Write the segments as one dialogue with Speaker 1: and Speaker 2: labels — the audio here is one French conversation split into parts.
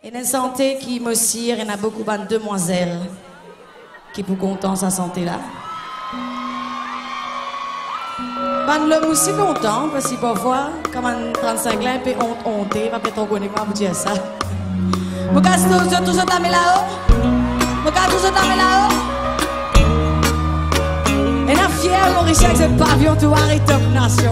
Speaker 1: Et une santé qui me cire, il y a beaucoup de demoiselles qui pour content sa santé là. L'homme aussi content parce que parfois, comme un 35 ans, il peut honter, pas peut-être reconnaître comment vous dire ça. Vous cassez tout ça là-haut. Vous cassez tout ça là-haut. Et la fière Maurice avec ce pavillon tout arrêté top nation.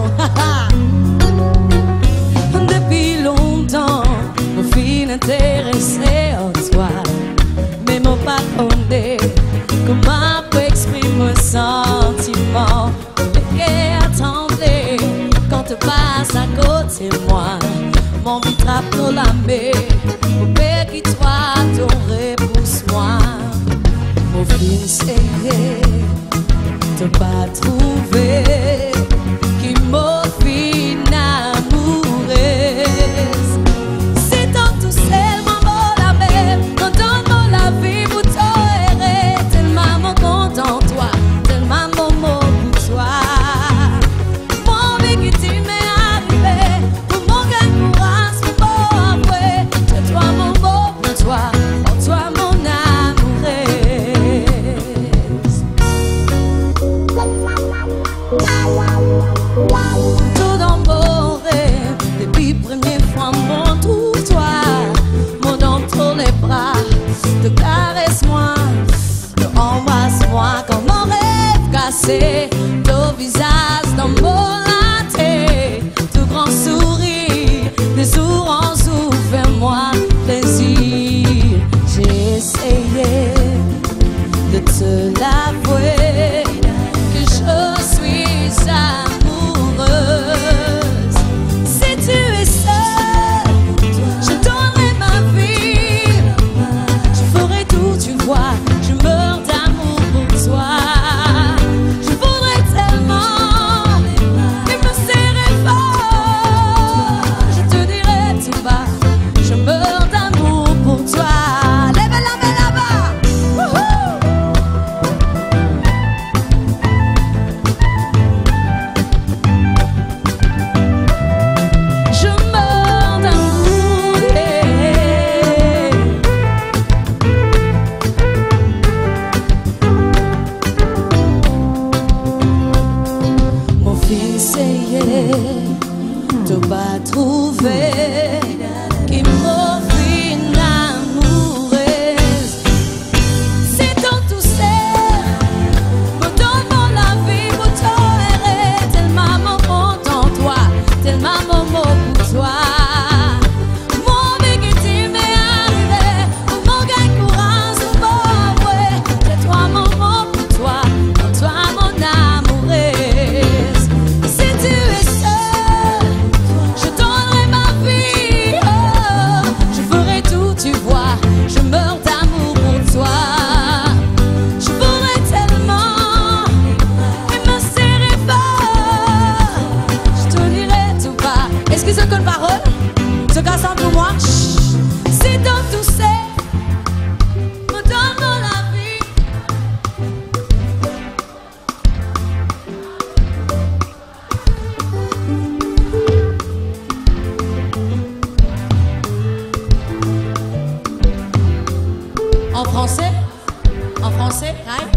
Speaker 1: Depuis longtemps, je suis intéressé en toi. Mais mon pas condé, comment peut exprimer mon sentiment? Et attendez, quand tu passes à côté de moi, mon vie trappe dans la mer. Au père qui toi, ton repousse-moi. Mon fils est t'as pas trouvé qui m'a fait amoureuse. C'est dans tout seulement mon la mer, dans la vie pour t'aider. Tellement mon content toi, tellement mon mot pour toi. Mon vie qui tu m'es arrivé, pour mon gain courage, pour mon avoué. C'est toi mon mot pour toi, mon amoureuse. Tout dans mon rêve, depuis première fois mon trouve toi, mon dans tous les bras, te caresse-moi, te embrasse-moi comme mon rêve cassé, ton visage dans mon latte, tout grand sourire, des jours en jour, fais-moi plaisir. J'ai essayé de te l'avouer que je suis amoureuse. Si tu es seule, je donnerai ma vie. Je ferai tout, tu vois, je meurs d'amour pour toi. Je voudrais tellement, et me serrer fort. Je te dirai tout bas, je meurs d'amour pour toi. Lève la main là-bas. Je meurs d'amour, Mon fils t'as pas trouvé qui m'a fait amoureuse. C'est dans tout seul, me donne la vie pour t'aider. Tellement mon compte en toi, tellement mon mot pour toi. Mon vie qui tu m'es arrivé, pour mon gain courage, pour mon avoué. C'est toi mon mot pour toi, mon amoureuse. Si tu es seule, je donnerai ma vie. Oh, je ferai tout, tu vois, je meurs d'amour pour toi. Je voudrais tellement, et me serrer fort. Je te dirai tout bas. Est-ce que ce que parole, ce qu'à sent pour moi? C'est dans tout ça, me donne la vie. En français, right?